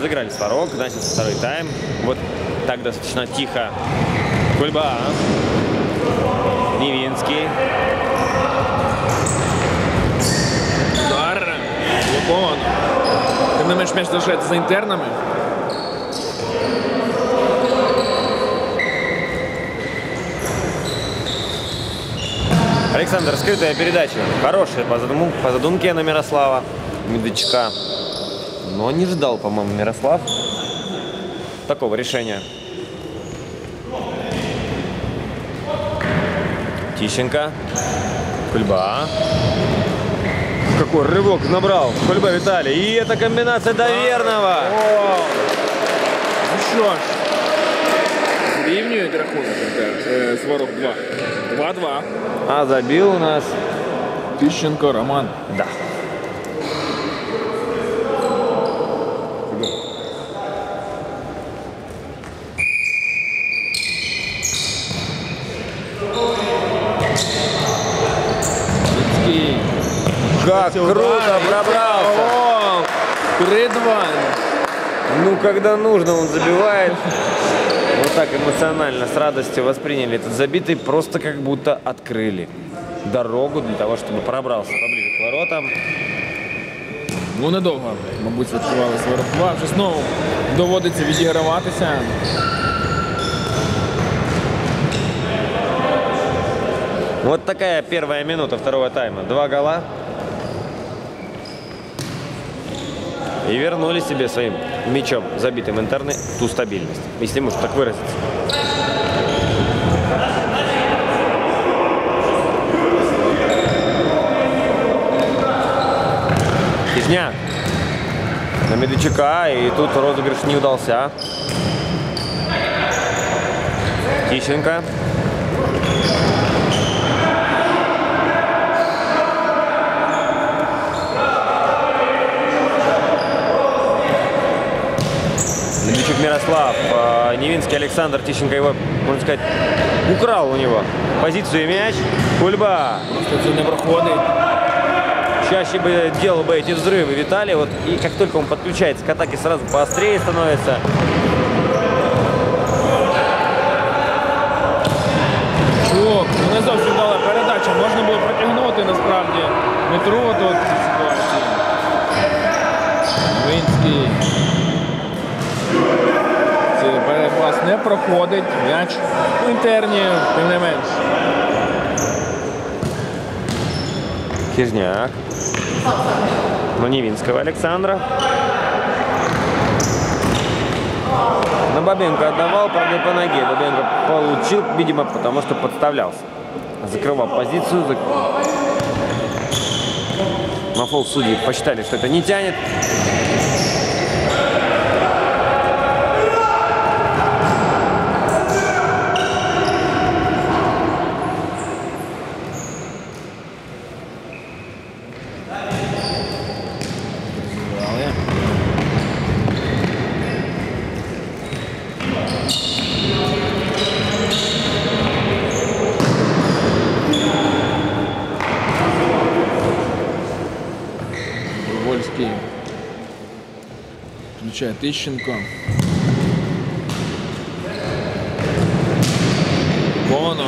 разыграли сварок, начался второй тайм. Вот так достаточно тихо. Кульба. Невинский. Удар. Лобон. Тим не менш, м'яч залишається за інтернами. Александр, скрытая передача. Хорошая по задумке на Мирослава Медведчука. Но не ждал, по-моему, Мирослав такого решения. Тищенко. Кульба. Какой рывок набрал Кульба Виталий. И эта комбинация до верного. Ну що ж, зрівнюють рахунок Сварог 2. 2-2. А забил у нас Тищенко Роман. Да. Как круто пробрался. 3-2. Ну, когда нужно, он забивает. Вот так эмоционально, с радостью восприняли этот забитый. Просто как будто открыли дорогу для того, чтобы пробрался поближе к воротам. Ну, недовго, мабуть, відкривали Сварог 2. Вже знову доводиться відіграватися. Вот такая первая минута второго тайма. 2 гола. И вернули себе своим мячом, забитым интерны, ту стабильность, если можно так выразиться. Кизняк на Медведчука, и тут розыгрыш не удался. Тищенко. Медведчук Мирослав, Невинский Александр, Тищенко его, можно сказать, украл у него позицию и мяч. Кульба. Просто це не проходить. Чаще бы делал бы эти взрывы Виталий. Вот, и как только он подключается к атаке, сразу поострее становится. Чок, ну не зовсім вдала передача. Можна було протягнути насправді метро до ситуації. Невинський. Цей перепас не проходить. М'яч у інтерні, тим не менш. Кизняк. Но Невинского Александра. На Бабенко отдавал, правда, по ноге. Бабенко получил, видимо, потому что подставлялся. Закрывал позицию. На фол судьи посчитали, что это не тянет. Вольський включає Тищенко. Боно.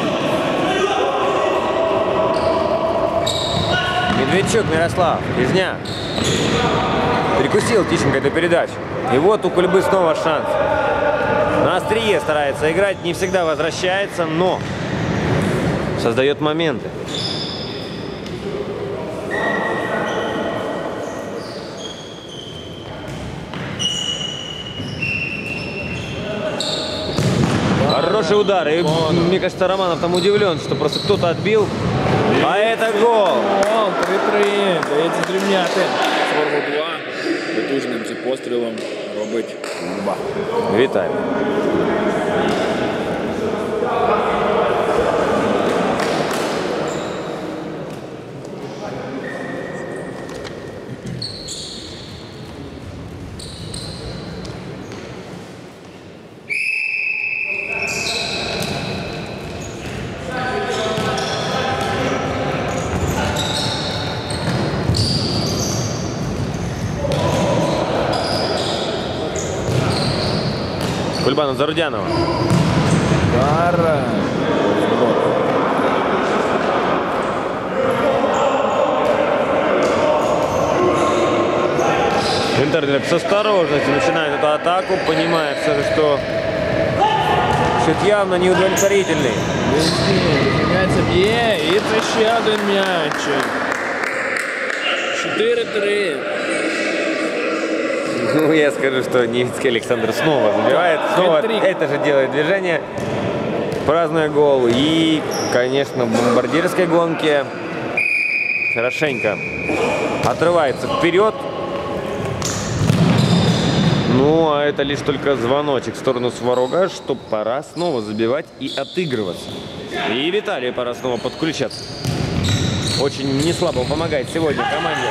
Медведчук Мирослав, Кизняк. Перекусил Тищенко эту передачу. И вот у Кульбы снова шанс. На острие старается играть, не всегда возвращается, но создает моменты. Хороший удар. И мне кажется, Романов там удивлен, что просто кто-то отбил. А это гол. Гол, 3-3. Дається зрівняти. Сварогу 2. Потужним цим пострілом робить Кульба. Вітаю. Кульба на Зарудянова. Удар. Винтердерг с осторожностью начинает эту атаку, понимая все же, что счет явно неудовлетворительний. М'яч б'є, і це ще один м'яч. 4-3. Ну, я скажу, что Невицкий Александр снова забивает, снова Хет-трик. это же делает движение, празднуя гол. И, конечно, в бомбардирской гонке хорошенько отрывается вперед. Ну, а это лишь только звоночек в сторону Сварога, что пора снова забивать и отыгрываться. И Виталию пора снова подключаться. Очень неслабо помогает сегодня команде.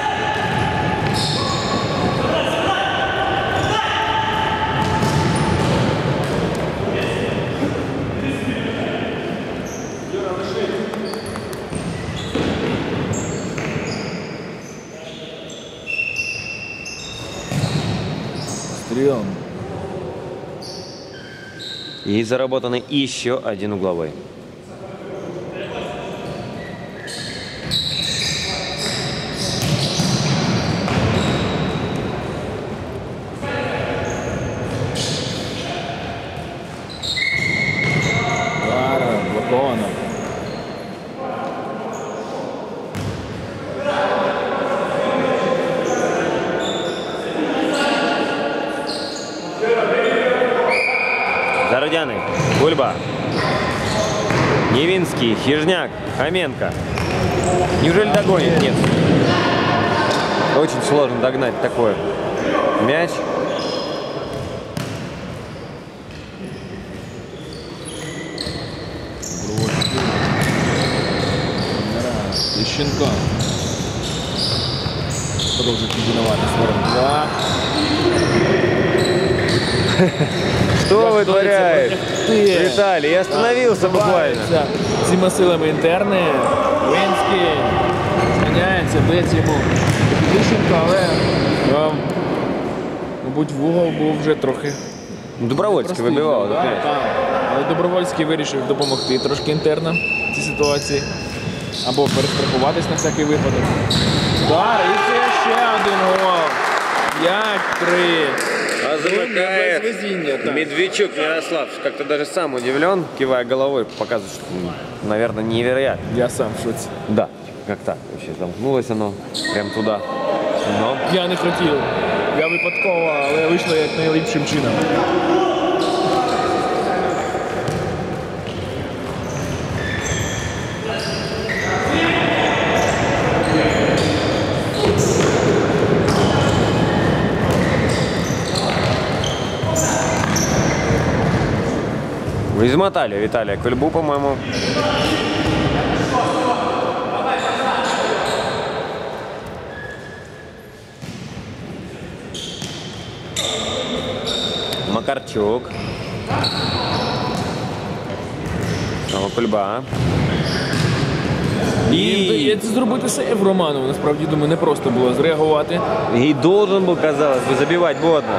Стрел. И заработанный еще один угловой. Удар. Блоковано. Зарудяный, Кульба, Невинский, Хижняк, Хоменко. Неужели догонит? Нет. Очень сложно догнать такой мяч. Лещенко. Продолжит комбиновать. 42. Что вытворяет Ти. Виталий? Я остановился буквально. Цими силами інтерни. Винський зміняється, б'ється йому Лещенко, але мабуть, в угол був вже трохи. Добровольський вибивав. Так, так. Але Добровольський вирішив допомогти трошки інтерно в цій ситуації. Або перестрахуватись на всякий випадок. Удар, і це ще один гол. 5-3. А замыкает Без везения, да. Медведчук Ярослав. Как-то даже сам удивлен, кивая головой, показывает, что, наверное, невероятно. Я сам в шоці. Да, как так вообще замкнулось оно прям туда. Но Я не хотів. Я випадково, але вийшло як найліпшим чином. измотали Виталия Кульбу, по-моему. Макарчук. Снова Кульба. І вдається зробити сейв Романову. Насправді, думаю, не просто було зреагувати. И должен был, казалось бы, забивать Бодна.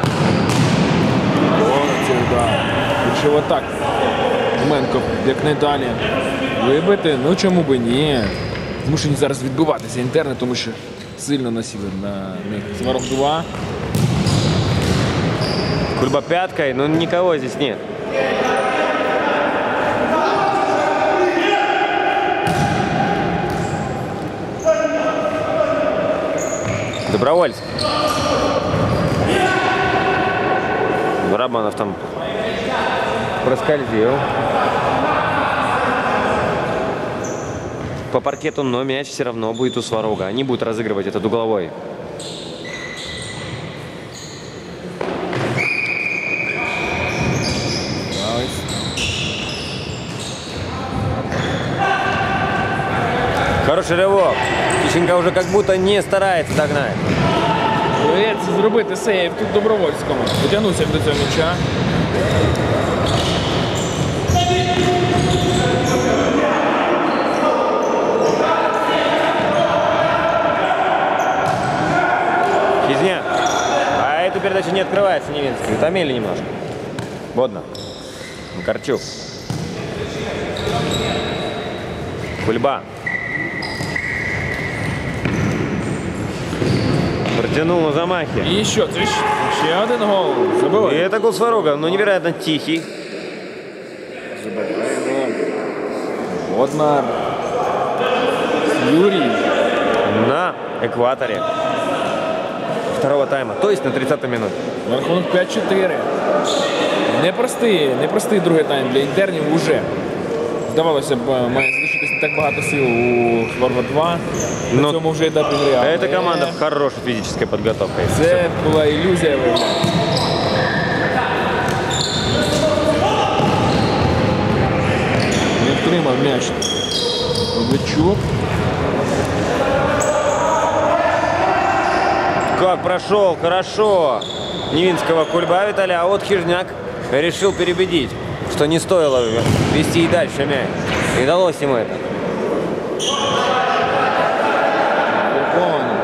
Це удар. Якщо отак Менко, як не далі, вибити, ну чому би ні. Змушені зараз відбиватися інтерни, тому що сильно насіли на них. Сварог 2. Кульба пяткой, но никого здесь нет. Добровольцев. Барабанов там проскользил по паркету, но мяч все равно будет у Сварога. Они будут разыгрывать этот угловой. Хороший рывок. Тищенко уже как будто не старается догнать. Доведеться зробити сейв тут Добровольському. Дотягнувся до цього м'яча. Хизня. А эту передачу не открывается Невинский. Утомили немножко. Бодна. Макарчук. Кульба. Протянул на замахе. І що? Це ж ще один гол. И Забиває. это гол Сварога, но невероятно тихий. Боднар. Юрій. На экваторе второго тайма, то есть на 30-й минуте. На рахунок 5-4. Непростий другий тайм для інтернів уже. Здавалося б, має залишитись не так багато сил у Сварога 2. На Но цьому вже етапі гри. Але Эта команда в хорошей физической подготовке. Це була ілюзія, виявляється. Не втримав м'яч. Медведчук. Как прошел, хорошо. Невинского Кульба Виталия, а вот Хижняк решил переубедить, что не стоило вести и дальше мяч. И далось ему это. Верховний.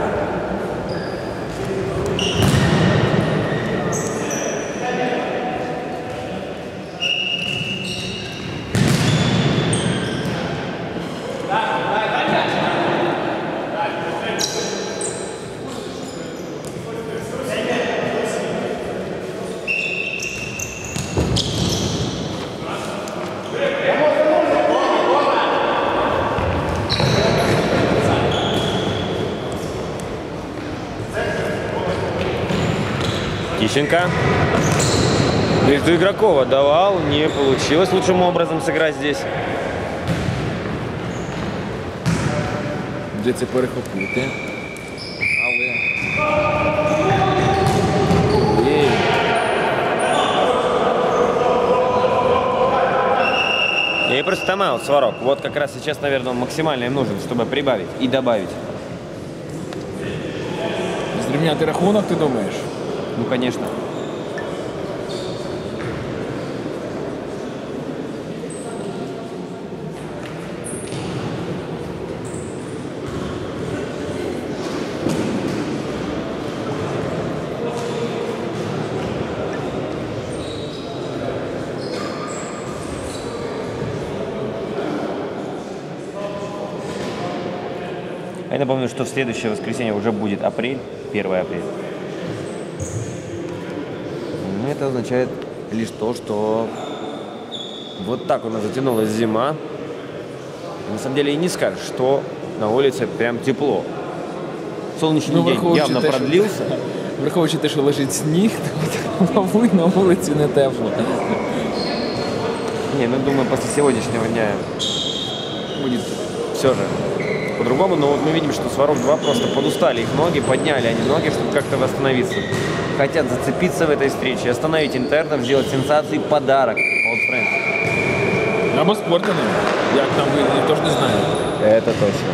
Тищенко. Между игроков отдавал, не получилось лучшим образом сыграть здесь. Де це перехопити. Але. Ей. И просто тайм-аут, Сварог. Вот как раз сейчас, наверное, он максимально им нужен, чтобы прибавить и добавить. Зрівняти рахунок, ти думаєш? Ну, конечно. Я напомню, что в следующее воскресенье уже будет апрель, 1 апреля. Это означает лишь то, что вот так у нас затянулась зима. На самом деле и не скажешь, что на улице прям тепло. Солнечный день явно продлился. Враховуючи те, що лежить сніг, то мабуть на вулиці не тепло. Не, ну думаю, после сегодняшнего дня будет все же по-другому. Но вот мы видим, что Сварог 2 просто подустали их ноги, подняли они ноги, чтобы как-то восстановиться. Хотят зацепиться в этой встрече, остановить интернов, сделать сенсации, подарок Old Friends. Або спортивним. Як там вийде, ніхто ж не знає. Это точно.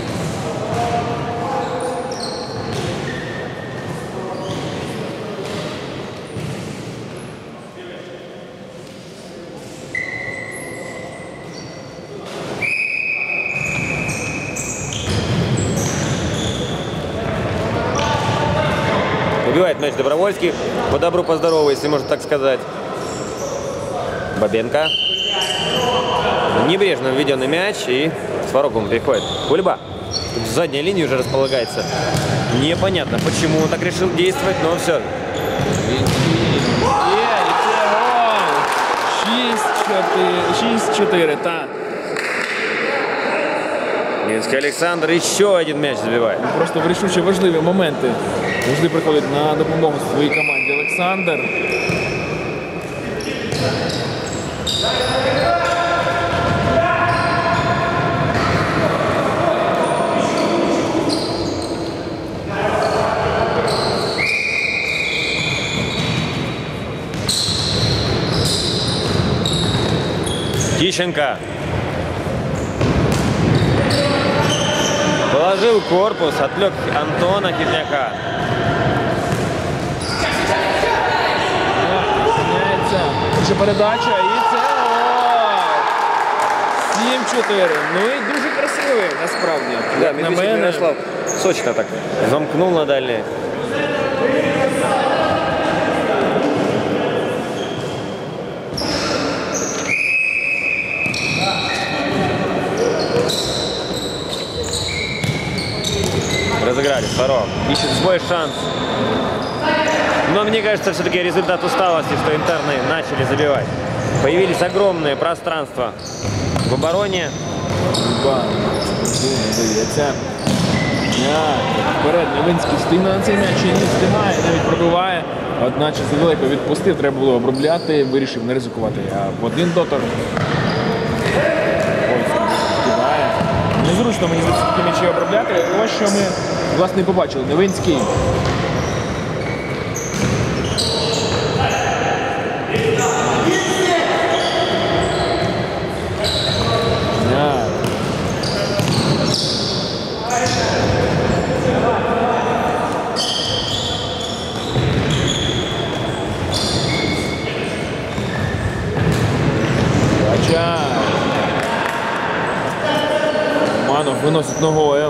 Убивает мяч Добровольский. По добру, по здорову, если можно так сказать. Бабенко. Небрежно введенный мяч, и Сварог он приходит. Кульба. В задней линии уже располагается. Непонятно, почему он так решил действовать, но все. Є, і це гол! 6-4, так. Минский Александр еще один мяч забивает. Просто в рішучі важливі моменти завжди приходить на допомогу своїй команді Олександр. Тищенко. Положил корпус, отвлек Антона Хижняка. Вже передача і це гол! 7-4. Ну і дуже красивий, насправді. Да, Як на Медведчук мене. Мирослав сочно так замкнул на дальние. Разыграли. Сварог ищет свой шанс. Но мне кажется, все-таки результат усталости, что интерны начали забивать. Появились огромные пространства в обороне. Вперед Невинський встигне на цей м'яч і не встигає, навіть пробиває. Одначе задалеко відпустив, треба було обробляти, вирішив не ризикувати. А в один дотор кидає. Незручно мені здається такі м'ячі обробляти. Ось що ми, власне, і побачили. Невинський. Манов виносить ногою.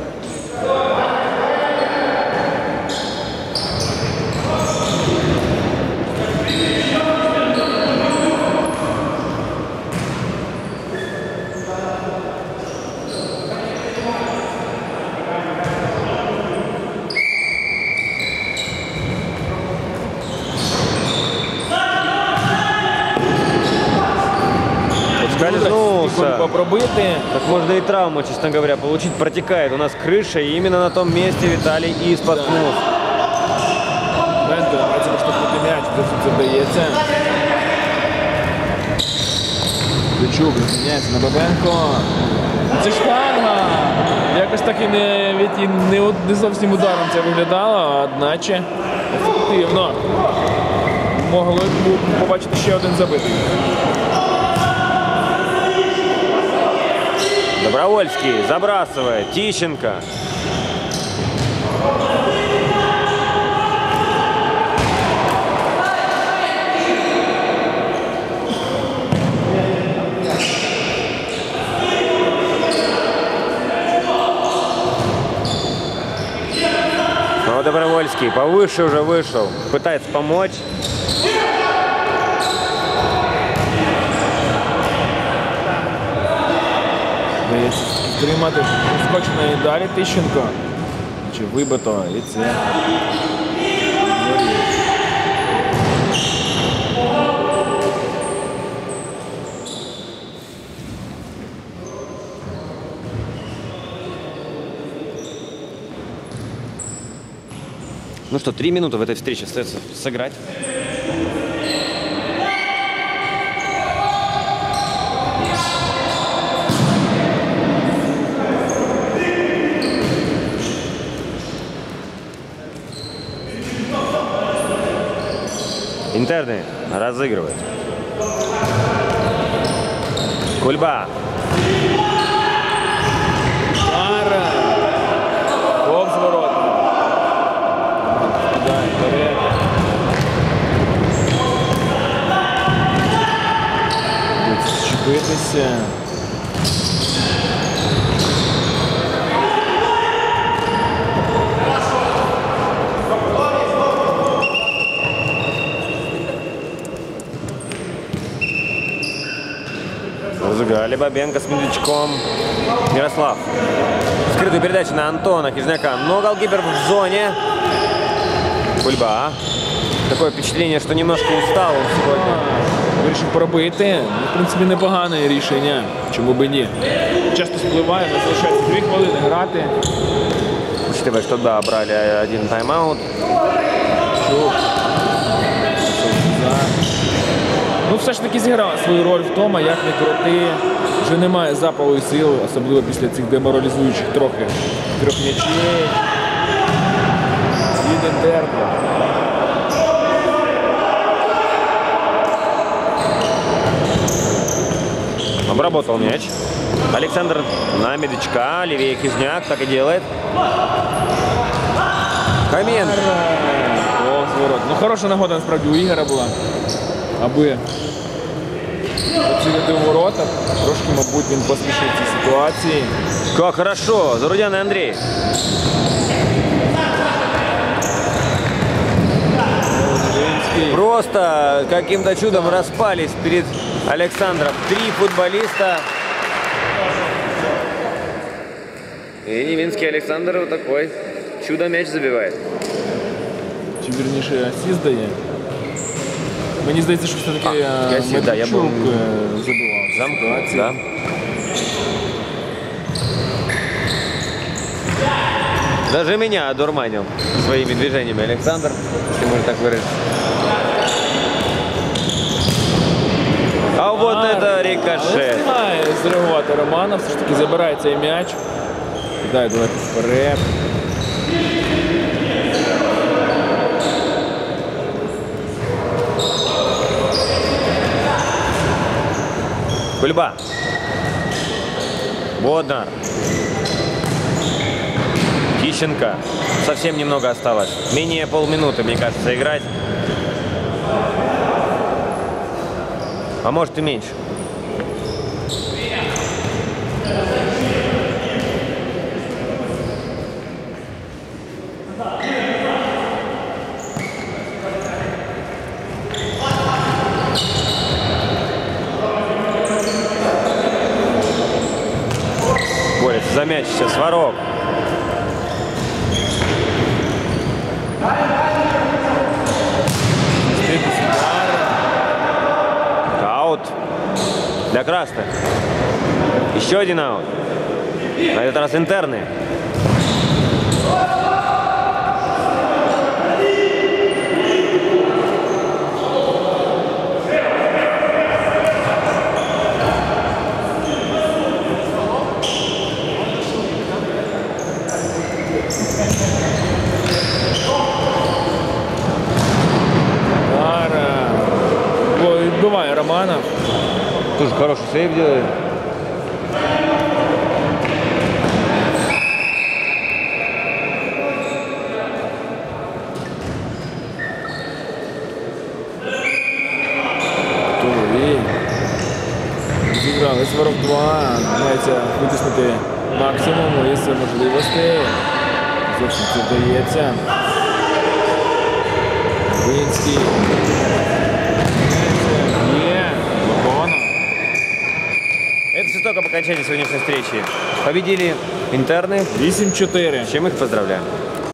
Скользнулся. Попробити. Так можно и травму, честно говоря, получить. Протекает у нас крыша, и именно на том месте Виталий и споткнулся. Бенко намагається поштовхнути м'яч, це вдається. Дичук розміняється на Бабенко. Це штанга! Якось так і не зовсім ударом це виглядало, одначе ефективно. Могли б побачити ще один забитий. Добровольский забрасывает. Тищенко. Но Добровольский повыше уже вышел. Пытается помочь. Тримати скочено і далі Тищенко. Чи вибито, і це. Ну что, 3 минуты в этой встрече остается сыграть. Интерны разыгрывают. Кульба. Пара. Повз ворота. Кидає вперед. Зчепитися. Разыграли Бабенко с Медведчуком. Ярослав. Скрытую передачу на Антона Хижняка. Но голкипер в зоне. Кульба. Такое впечатление, что немножко устал он сегодня. Вирішив пробити. В принципі, непогане рішення. Чому б і ні. Часто спливає, але залишається 2 хвилини грати. Учитывая, что да, брали один тайм-аут. Ну, все ж таки зіграв свою роль в тому, як не крути. Вже немає запалу і сил, особливо після цих деморалізуючих трохи 3 м'ячей. Від Інтерна. Обработал мяч. Александр на Медведчука. Левее Хижняк. Так и делает. Хоменко. Ну, хороша нагода, насправді, у Ігоря була, аби поцілити у ворота. Трошки, мабуть, він поспішив в цій ситуації. Как хорошо. Зарудян и Андрей. Просто каким-то чудом распались перед Александров. 3 футболиста. И Невинский Александр вот такой чудо-мяч забивает. Чи вірніше асіст дає. Мені здається, що все-таки асіст, да, я Медведчук був- забивав в Замку, ситуації. да. Даже меня одурманил своими движениями Александр, если можно так выразиться. А вот это Але рикошет. встигає зреагувати Романов, все ж таки забирає цей м'яч. Кидає далеко вперед. Кульба. Боднар. Тищенко. Совсем немного осталось. Менее полминуты, мне кажется, играть. А может и меньше. Борется за мяч сейчас Сварог. Аут для красных. Еще один аут. На этот раз интерны. Відбиває Романов. Тоже хороший сейв делает. Туловій. Зіграли Сварог 2. Мається витиснути максимум із можливостей. Зовсім це вдається. Винський. Это все только по окончании сегодняшней встречи. Победили интерны. 8-4. С чем их поздравляем.